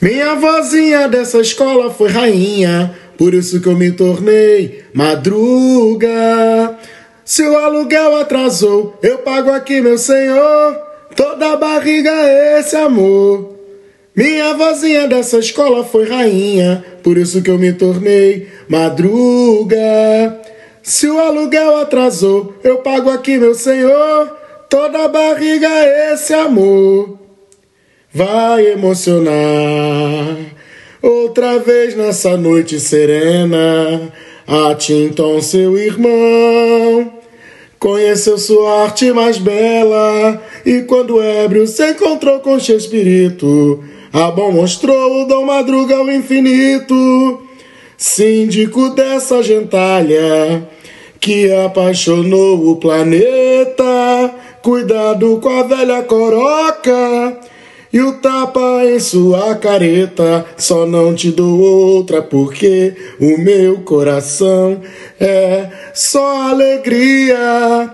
Minha vozinha dessa escola foi rainha, por isso que eu me tornei madruga. Se o aluguel atrasou, eu pago aqui, meu senhor. Toda barriga é esse amor. Minha vozinha dessa escola foi rainha, por isso que eu me tornei madruga. Se o aluguel atrasou, eu pago aqui, meu senhor. Toda barriga é esse amor. Vai emocionar outra vez nessa noite serena. A Tinton, seu irmão, conheceu sua arte mais bela, e quando ébrio se encontrou com Chespirito, Abon mostrou o Dom Madruga ao infinito. Síndico dessa gentalha que apaixonou o planeta, cuidado com a velha coroca e o tapa em sua careta. Só não te dou outra porque o meu coração é só alegria.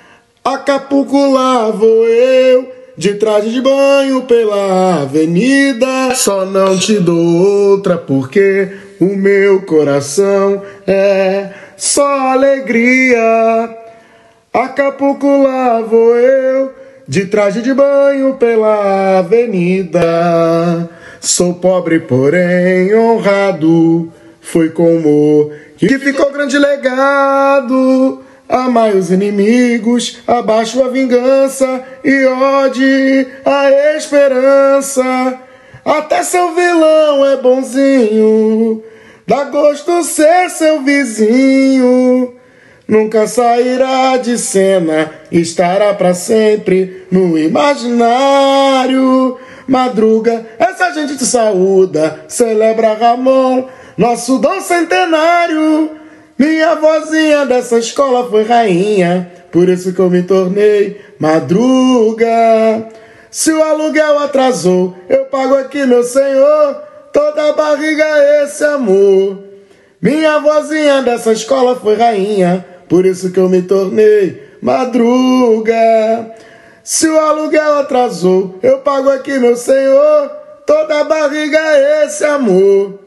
Acapulco lá vou eu, de traje de banho pela avenida. Só não te dou outra porque o meu coração é só alegria. Acapulco lá vou eu, de traje de banho pela avenida. Sou pobre, porém honrado, foi com humor que ficou grande legado. Amai os inimigos, abaixo a vingança e ode a esperança. Até seu vilão é bonzinho, dá gosto ser seu vizinho. Nunca sairá de cena, estará pra sempre no imaginário. Madruga, essa gente te saúda, celebra Ramon, nosso dom centenário. Minha vozinha dessa escola foi rainha, por isso que eu me tornei madruga. Se o aluguel atrasou, eu pago aqui, meu senhor. Toda barriga é esse amor. Minha vozinha dessa escola foi rainha, por isso que eu me tornei madruga. Se o aluguel atrasou, eu pago aqui, meu senhor. Toda barriga é esse amor.